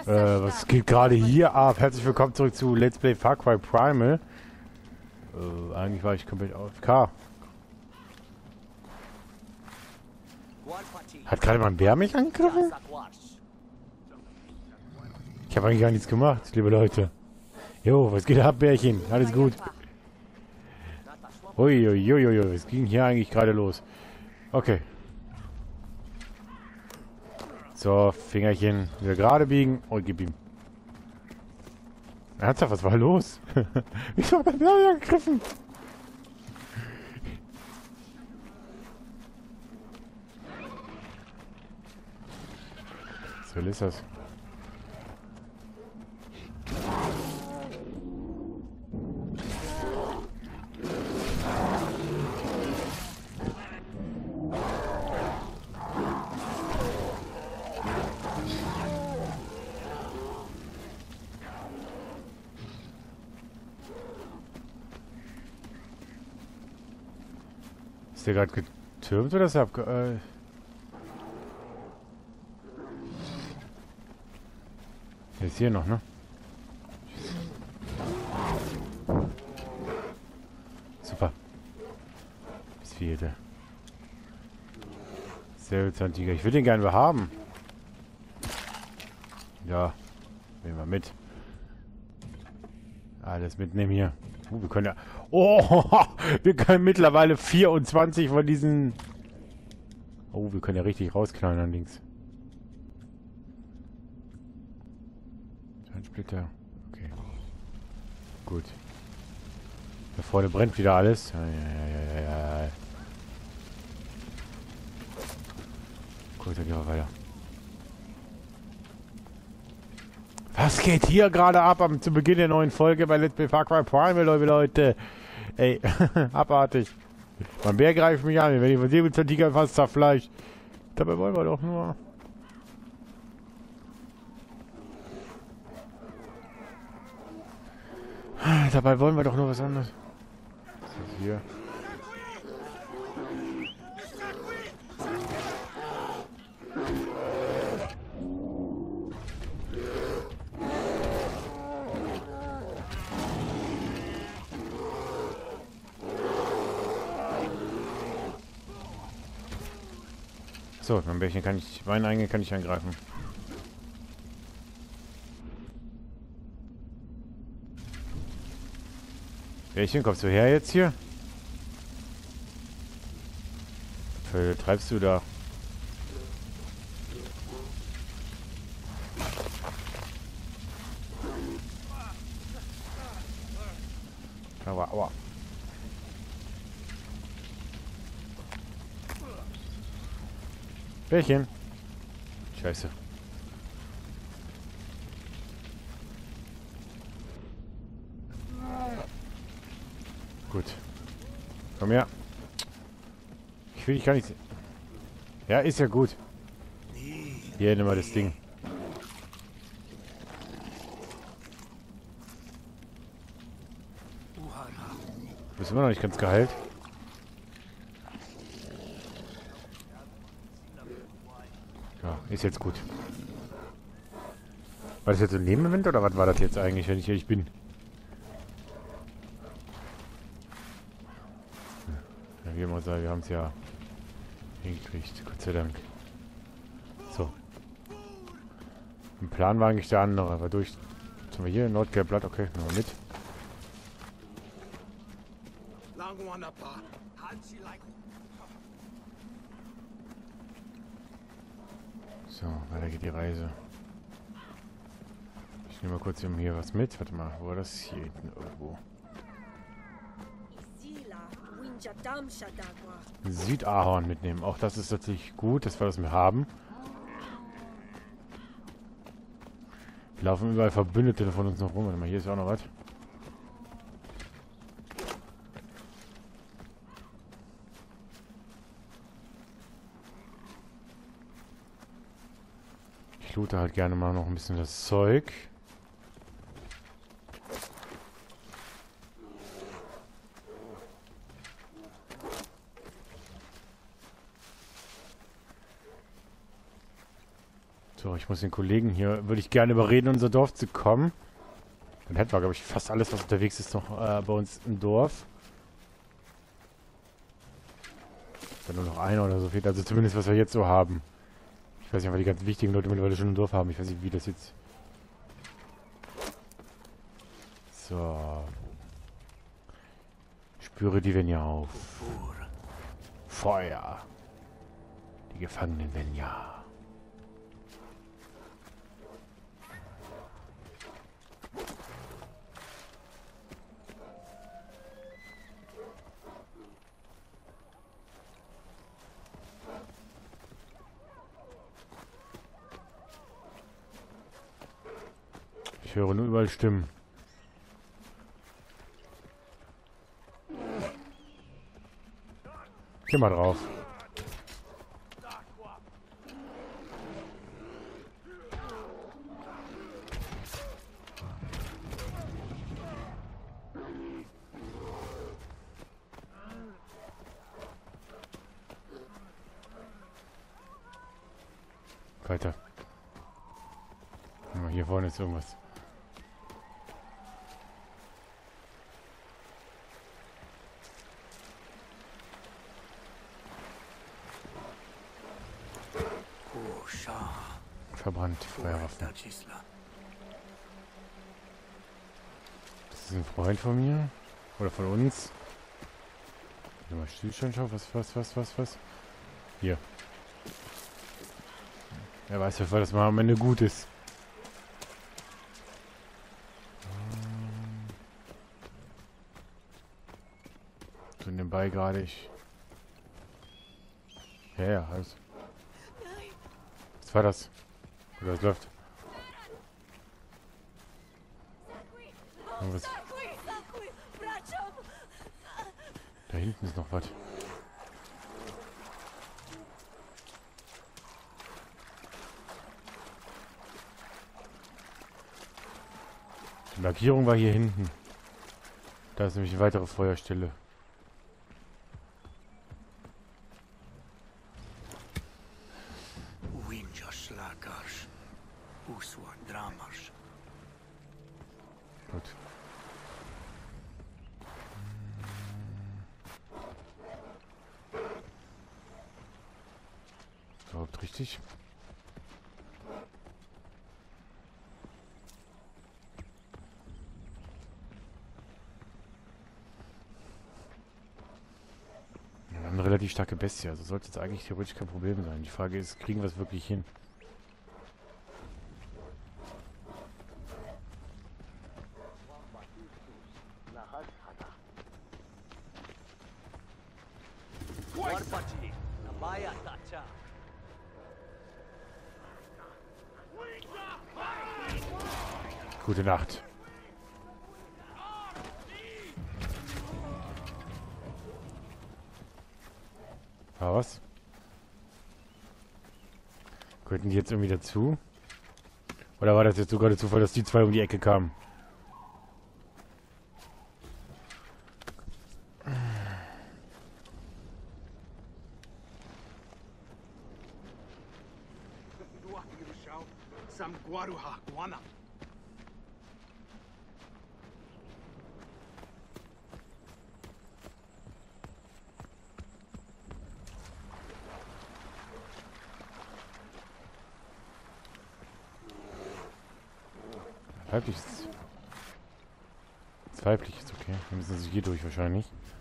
Was geht gerade hier ab? Herzlich willkommen zurück zu Let's Play Far Cry Primal. Eigentlich war ich komplett AFK. Hat gerade mal ein Bär mich angegriffen? Ich habe eigentlich gar nichts gemacht, liebe Leute. Jo, was geht ab, Bärchen? Alles gut. Uiuiuiui, was ging hier eigentlich gerade los? Okay. So, Fingerchen wieder gerade biegen und gib ihm. Ernsthaft, was war los? Ich hab den Bär angegriffen. Was ist das? Ist der gerade getürmt oder ist er der ist hier noch, ne? Super. Das vierte. Säbelzahntiger. Ich will den gerne haben. Ja. Nehmen wir mit. Alles mitnehmen hier. Wir können ja... Oh! Wir können mittlerweile 24 von diesen... Oh, wir können ja richtig rausknallen links. Ein Splitter. Okay. Gut. Da vorne brennt wieder alles. Ja. Gut, dann gehen wir weiter. Was geht hier gerade ab zu Beginn der neuen Folge bei Let's Play Far Cry Primal, Leute? Ey, abartig. Mein Bär greift mich an, wenn ich von Säbelzahntiger fast zerfleischt. Dabei wollen wir doch nur... Dabei wollen wir doch nur was anderes. Was ist hier? So, mein Bärchen kann ich... Meine eigene kann ich angreifen. Bärchen, kommst du her jetzt hier? Was treibst du da? Aua, aua. Bärchen. Scheiße. Gut. Komm her. Ich will dich gar nicht sehen. Ja, ist ja gut. Hier, nimm mal das Ding. Du bist immer noch nicht ganz geheilt. Ja, ist jetzt gut. War das jetzt ein Nebenevent oder was war das jetzt eigentlich, wenn ich ehrlich bin? Ja, wie immer sagen, wir haben es ja hingekriegt, Gott sei Dank. So. Im Plan war eigentlich der andere, aber durch... Jetzt haben wir hier Nordgelbblatt, okay, nehmen wir mit. So, weiter geht die Reise. Ich nehme mal kurz hier was mit. Warte mal, wo war das? Hier hinten irgendwo. Südahorn mitnehmen. Auch das ist natürlich gut, dass wir das mehr haben. Wir laufen überall Verbündete von uns noch rum. Warte mal, hier ist auch noch was. Ich loote halt gerne mal noch ein bisschen das Zeug. So, ich muss den Kollegen hier, würde ich gerne überreden, in unser Dorf zu kommen. Dann hätten wir, glaube ich, fast alles, was unterwegs ist, noch bei uns im Dorf. Dann nur noch einer oder so fehlt. Also zumindest, was wir jetzt so haben. Ich weiß nicht, ob die ganz wichtigen Leute mittlerweile schon im Dorf haben. Ich weiß nicht, wie das jetzt... So. Spüre die Venja auf. Feuer. Die Gefangenen Venja. Ich höre nur überall Stimmen. Geh mal drauf. Weiter. Hier vorne ist irgendwas. Verbrannt, Feuerwaffen. Das ist ein Freund von mir. Oder von uns. Mal Stillstand schauen. Was? Hier. Er weiß, wofür das mal am Ende gut ist. So nebenbei gerade ich. Ja, alles. Was war das? Oder was läuft? Irgendwas. Da hinten ist noch was. Die Markierung war hier hinten. Da ist nämlich eine weitere Feuerstelle. Gut. Überhaupt richtig? Wir haben eine relativ starke Bestie, also sollte es eigentlich theoretisch kein Problem sein. Die Frage ist, kriegen wir es wirklich hin? Gute Nacht. War was? Könnten die jetzt irgendwie dazu? Oder war das jetzt sogar der Zufall, dass die zwei um die Ecke kamen? Weiblich ist... Das weiblich ist okay. Wir müssen sich hier durch wahrscheinlich.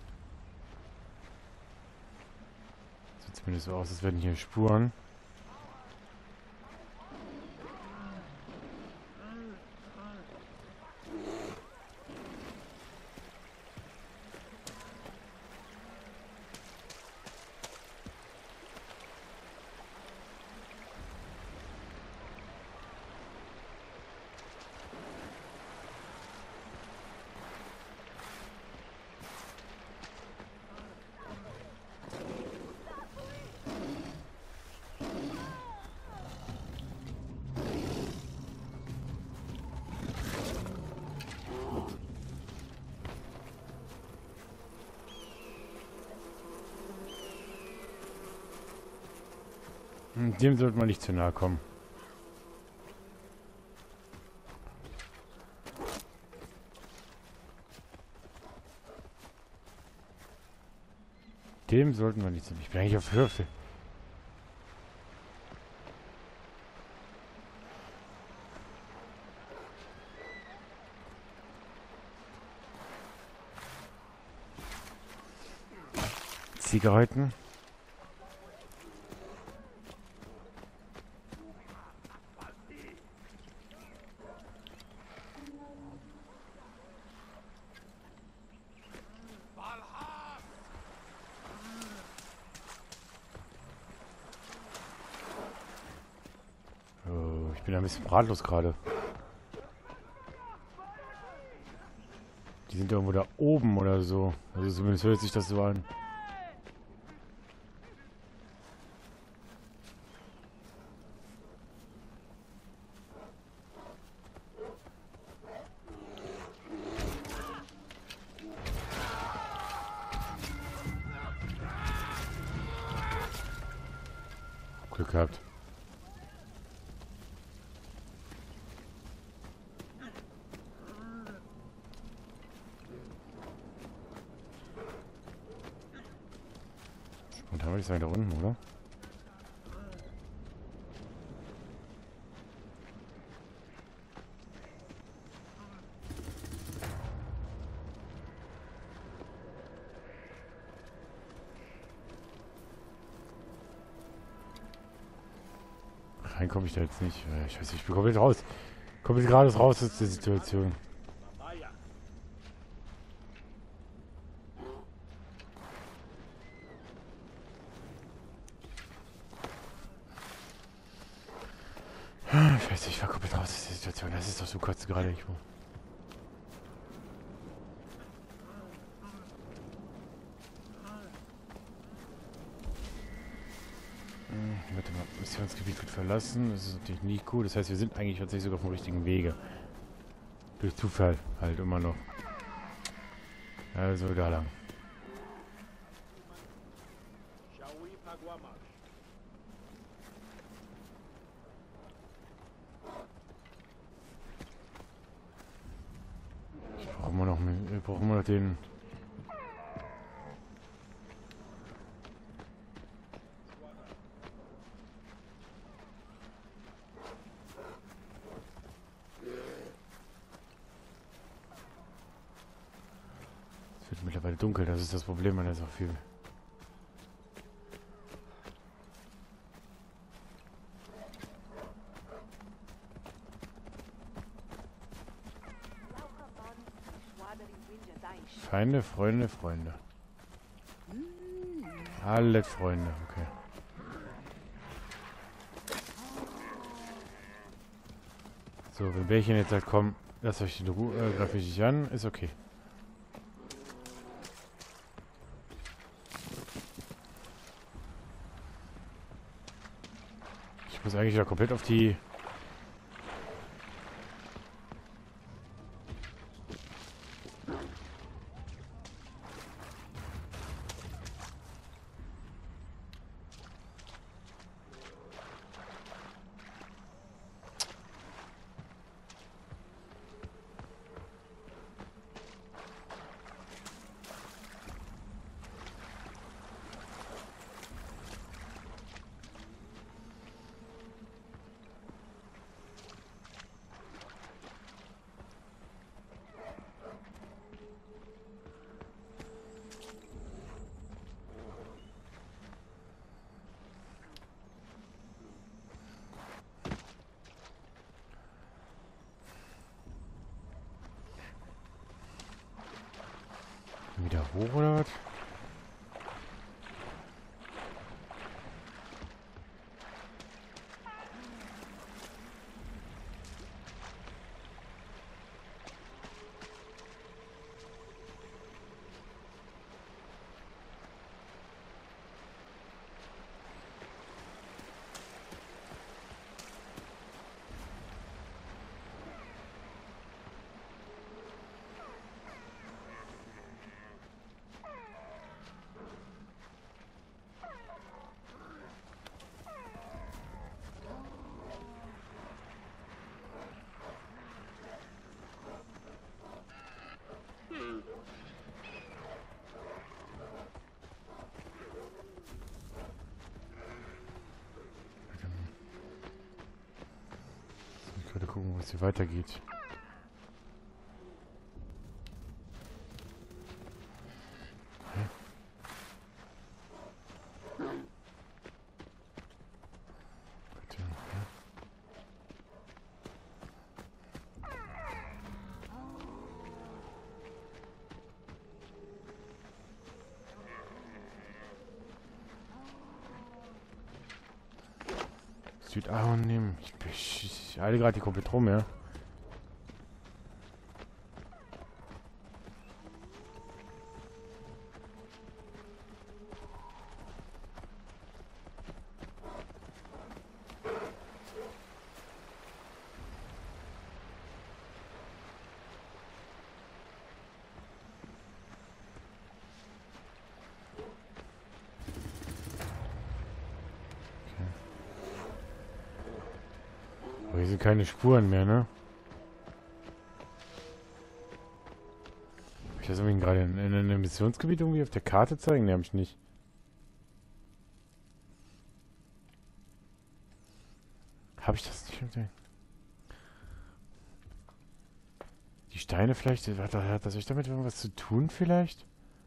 Sieht zumindest so aus, als werden hier Spuren. Dem sollte man nicht zu nahe kommen. dem sollten wir nicht sein. Ich bin eigentlich auf Hürfe. Zigaretten. Oh, ich bin ein bisschen ratlos gerade. Die sind irgendwo da oben oder so. Also zumindest hört sich das so an. Glück gehabt. Und da würde ich sagen, da unten, oder? Rein komme ich da jetzt nicht. Ich weiß nicht, ich bin komplett raus. Komplett gerade raus aus der Situation. Ich weiß nicht, ich war komplett raus aus der Situation. Das ist doch so kurz gerade irgendwo. Warte mal, Missionsgebiet wird verlassen. Das ist natürlich nicht gut. Das heißt, wir sind eigentlich tatsächlich sogar auf dem richtigen Wege. Durch Zufall halt immer noch. Also da lang. Brauchen wir noch den... Es wird mittlerweile dunkel, das ist das Problem, man ist auch viel... Feinde, Freunde, Freunde. Alle Freunde, okay. So, wenn Bärchen jetzt sagt, komm, lasst euch in Ruhe, greif ich dich an, ist okay. Ich muss eigentlich ja komplett auf die... Wieder hoch oder was? gucken, wo es hier weitergeht. Südahorn nehmen. Ich eile gerade die komplett rum, ja. Aber hier sind keine Spuren mehr, ne? Hab ich das irgendwie gerade in einem Missionsgebiet irgendwie auf der Karte zeigen? Ne, hab ich nicht. Hab ich das nicht? Die Steine vielleicht? Hat das euch damit irgendwas zu tun vielleicht?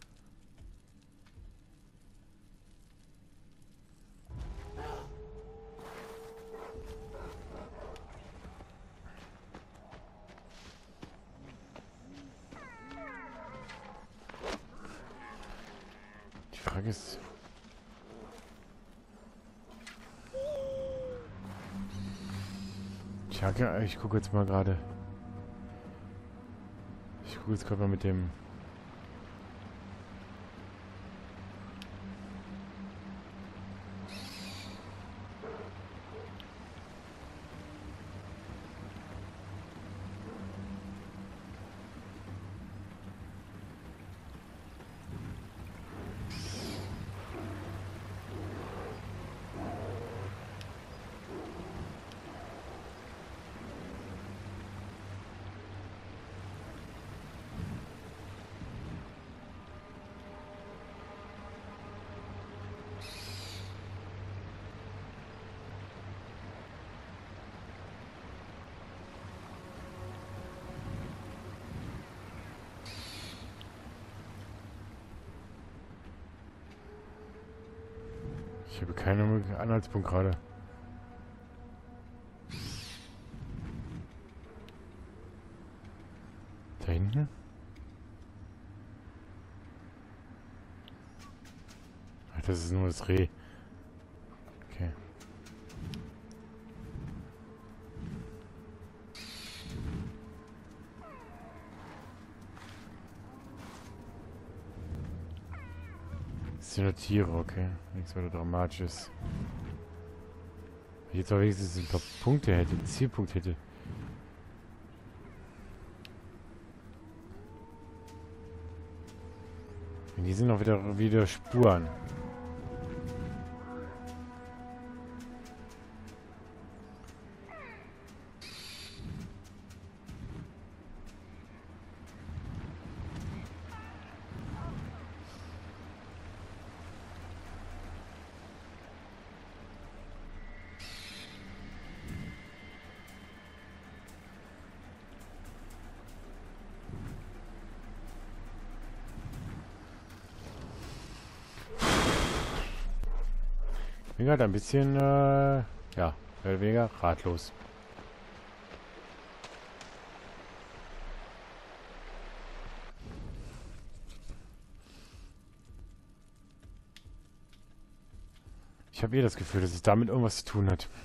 Die Frage ist... Ich gucke jetzt mal gerade. Ich gucke jetzt gerade mal mit dem... Ich habe keinen Anhaltspunkt gerade. Da hinten? Ach, das ist nur das Reh. Okay. Das sind nur Tiere, okay. Nichts weiter Dramatisches. Wenn ich jetzt aber wenigstens ein paar Punkte hätte, einen Zielpunkt hätte. Und die sind auch wieder Spuren. Ich bin gerade ein bisschen, ja, mehr oder weniger ratlos. Ich habe das Gefühl, dass es damit irgendwas zu tun hat.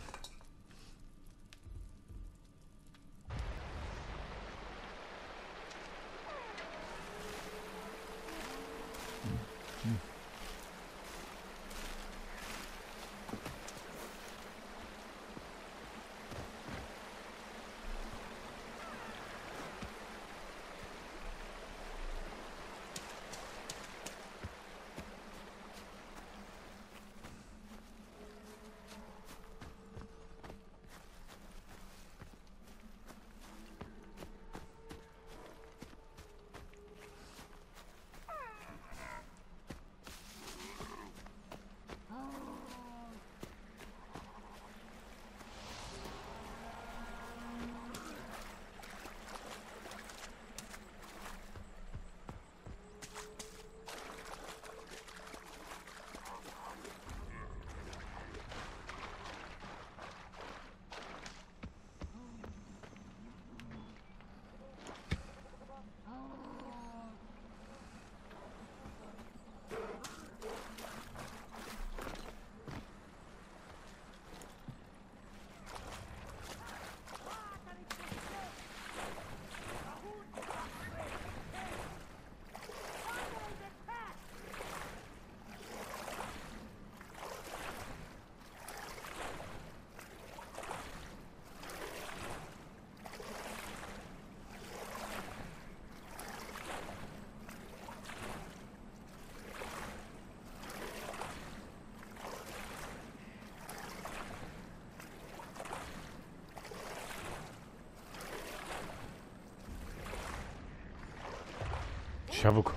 Ja, wo...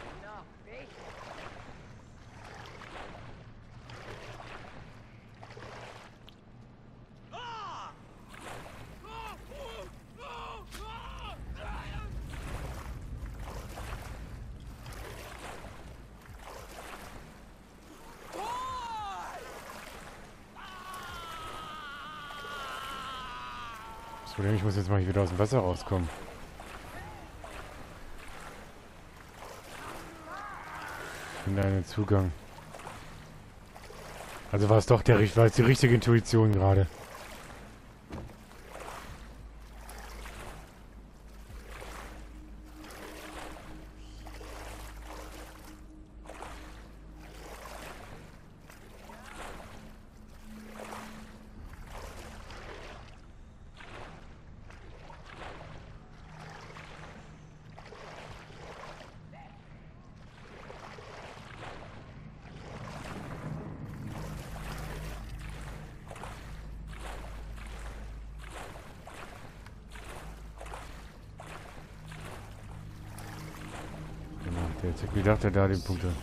Das Problem, ich muss jetzt mal hier wieder aus dem Wasser rauskommen. Ich finde einen Zugang. Also war es doch war es die richtige Intuition gerade. Der hat gedacht, er da den Punkt hat.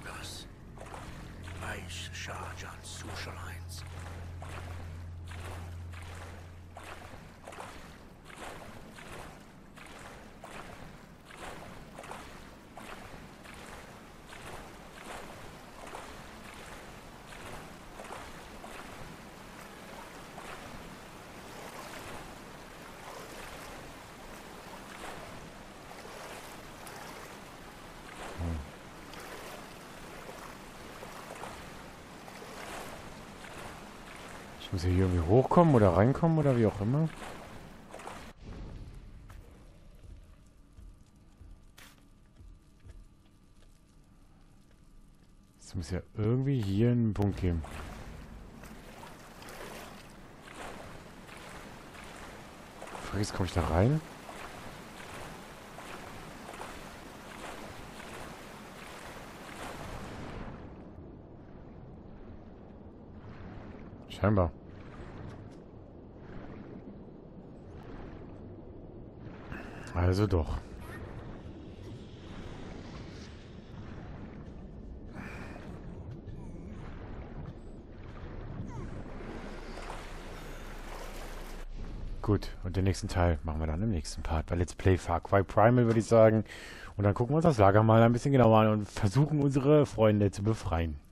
Ich muss hier irgendwie hochkommen oder reinkommen oder wie auch immer. Es muss ja irgendwie hier einen Punkt geben. Fries, komme ich da rein? Scheinbar. Also doch. Gut, und den nächsten Teil machen wir dann im nächsten Part bei Let's Play Far Cry Primal, würde ich sagen. Und dann gucken wir uns das Lager mal ein bisschen genauer an und versuchen, unsere Freunde zu befreien.